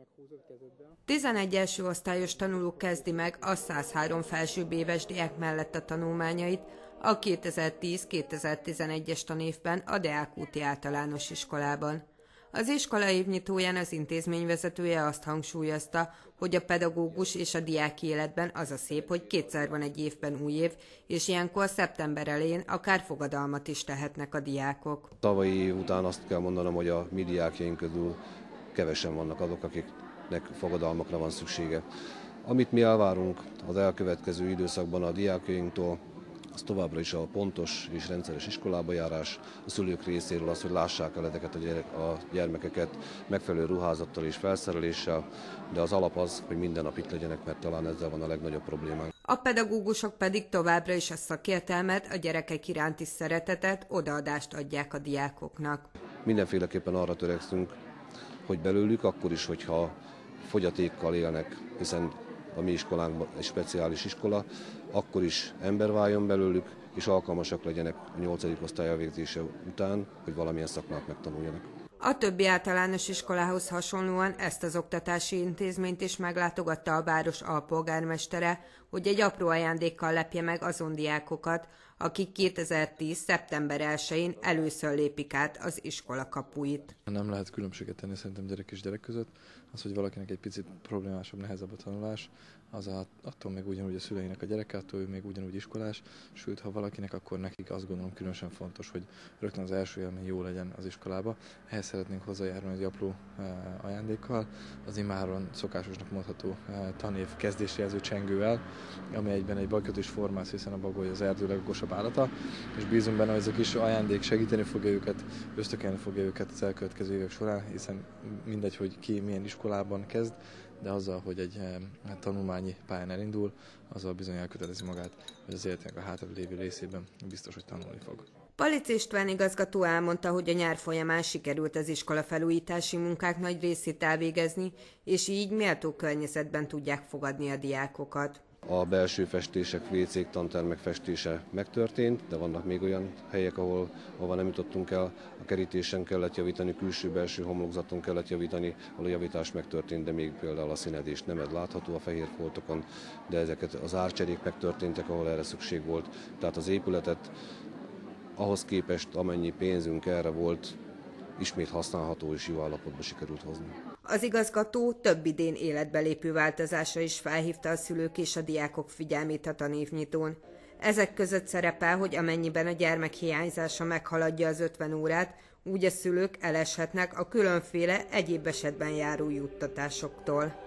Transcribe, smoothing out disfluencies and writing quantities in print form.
11 első osztályos tanuló kezdi meg a 103 felsőbb éves diák mellett a tanulmányait a 2010-2011-es tanévben a Deák úti általános iskolában. Az iskola évnyitóján az intézmény vezetője azt hangsúlyozta, hogy a pedagógus és a diáki életben az a szép, hogy kétszer van egy évben új év, és ilyenkor szeptember elején akár fogadalmat is tehetnek a diákok. Tavalyi év után azt kell mondanom, hogy a mi diákjaink közül kevesen vannak azok, akiknek fogadalmakra van szüksége. Amit mi elvárunk az elkövetkező időszakban a diákjainktól, az továbbra is a pontos és rendszeres iskolába járás, a szülők részéről az, hogy lássák el ezeket a gyermekeket megfelelő ruházattal és felszereléssel, de az alap az, hogy minden nap itt legyenek, mert talán ezzel van a legnagyobb problémánk. A pedagógusok pedig továbbra is a szakértelmet, a gyerekek iránti szeretetet, odaadást adják a diákoknak. Mindenféleképpen arra törekszünk, hogy belőlük akkor is, hogyha fogyatékkal élnek, hiszen a mi iskolánkban egy speciális iskola, akkor is ember váljon belőlük, és alkalmasak legyenek a 8. osztály elvégzése után, hogy valamilyen szakmát megtanuljanak. A többi általános iskolához hasonlóan ezt az oktatási intézményt is meglátogatta a város alpolgármestere, hogy egy apró ajándékkal lepje meg azon diákokat, akik 2010. szeptember 1-én először lépik át az iskola kapuit. Nem lehet különbséget tenni szerintem gyerek és gyerek között. Az, hogy valakinek egy picit problémásabb, nehezebb a tanulás, az attól még ugyanúgy a szüleinek a gyereke, attól ő még ugyanúgy iskolás, sőt, ha valakinek, akkor nekik azt gondolom különösen fontos, hogy rögtön az első élmény jó legyen az iskolába. Ehhez szeretnénk hozzájárulni egy apró ajándékkal, az immáron szokásosnak mondható tanév kezdésjelző csengővel, ami egyben egy bajkötős formász, hiszen a bagoly az erdő legokosabb állata, és bízunk benne, hogy ez a kis ajándék segíteni fogja őket, ösztökélni fogja őket az elkövetkező évek során, hiszen mindegy, hogy ki milyen iskolában kezd, de azzal, hogy egy tanulmányi pályán elindul, azzal bizony elkötelezi magát, hogy az életének a hátrabb lévő részében biztos, hogy tanulni fog. Palics István igazgató elmondta, hogy a nyár folyamán sikerült az iskola felújítási munkák nagy részét elvégezni, és így méltó környezetben tudják fogadni a diákokat. A belső festések, WC-k, tantermek festése megtörtént, de vannak még olyan helyek, ahova nem jutottunk el. A kerítésen kellett javítani, külső-belső homlokzaton kellett javítani, ahol a javítás megtörtént, de még például a színedés nem látható a fehér foltokon, de ezeket az árcserék megtörténtek, ahol erre szükség volt. Tehát az épületet ahhoz képest, amennyi pénzünk erre volt, ismét használható és jó állapotba sikerült hozni. Az igazgató több idén életbe lépő változásra is felhívta a szülők és a diákok figyelmét a tanévnyitón. Ezek között szerepel, hogy amennyiben a gyermek hiányzása meghaladja az 50 órát, úgy a szülők eleshetnek a különféle egyéb esetben járó juttatásoktól.